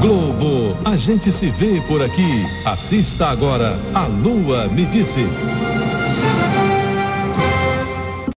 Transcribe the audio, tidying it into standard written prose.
Globo, a gente se vê por aqui. Assista agora A Lua Me Disse.